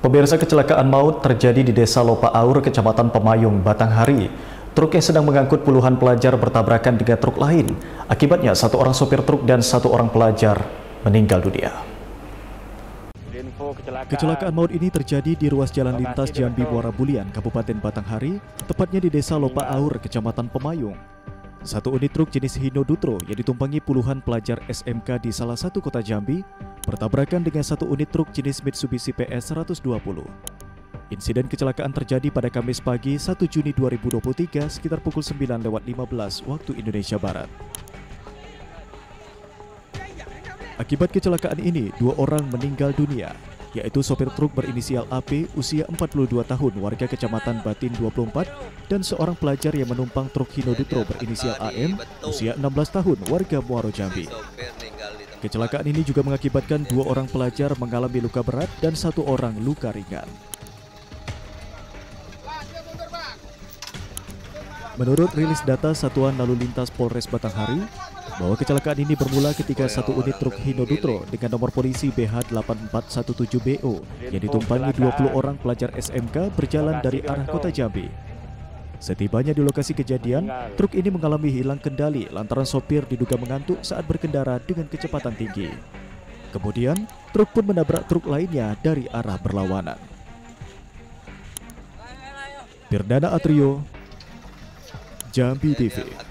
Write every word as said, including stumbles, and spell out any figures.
Pemirsa, kecelakaan maut terjadi di Desa Lopa Aur, Kecamatan Pemayung, Batanghari. Truk yang sedang mengangkut puluhan pelajar bertabrakan dengan truk lain. Akibatnya satu orang sopir truk dan satu orang pelajar meninggal dunia. Kecelakaan maut ini terjadi di ruas jalan lintas Jambi Muara Bulian, Kabupaten Batanghari, tepatnya di Desa Lopa Aur, Kecamatan Pemayung. Satu unit truk jenis Hino Dutro yang ditumpangi puluhan pelajar S M K di salah satu kota Jambi bertabrakan dengan satu unit truk jenis Mitsubishi P S seratus dua puluh. Insiden kecelakaan terjadi pada Kamis pagi satu Juni dua ribu dua puluh tiga sekitar pukul sembilan lewat lima belas waktu Indonesia Barat. Akibat kecelakaan ini, dua orang meninggal dunia, yaitu sopir truk berinisial A P usia empat puluh dua tahun warga Kecamatan Batin dua puluh empat dan seorang pelajar yang menumpang truk Hino Dutro berinisial A M usia enam belas tahun warga Muaro Jambi. Kecelakaan ini juga mengakibatkan dua orang pelajar mengalami luka berat dan satu orang luka ringan. Menurut rilis data Satuan Lalu Lintas Polres Batanghari, bahwa kecelakaan ini bermula ketika satu unit truk Hino Dutro dengan nomor polisi B H delapan empat satu tujuh B O yang ditumpangi dua puluh orang pelajar S M K berjalan dari arah kota Jambi. Setibanya di lokasi kejadian, truk ini mengalami hilang kendali lantaran sopir diduga mengantuk saat berkendara dengan kecepatan tinggi. Kemudian, truk pun menabrak truk lainnya dari arah berlawanan. Pirdana Atrio, Jambi T V.